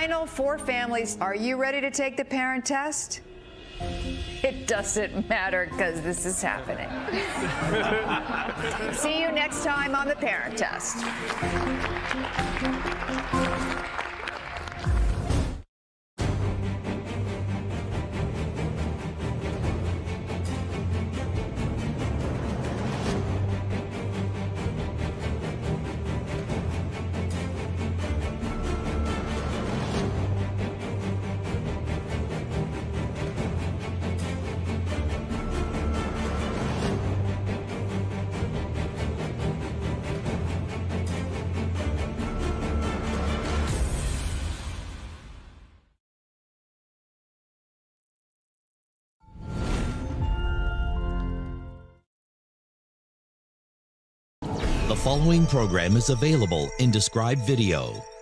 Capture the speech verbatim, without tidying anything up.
final four families. Are you ready to take the parent test? It doesn't matter because this is happening. See you next time on the parent test. The following program is available in described video.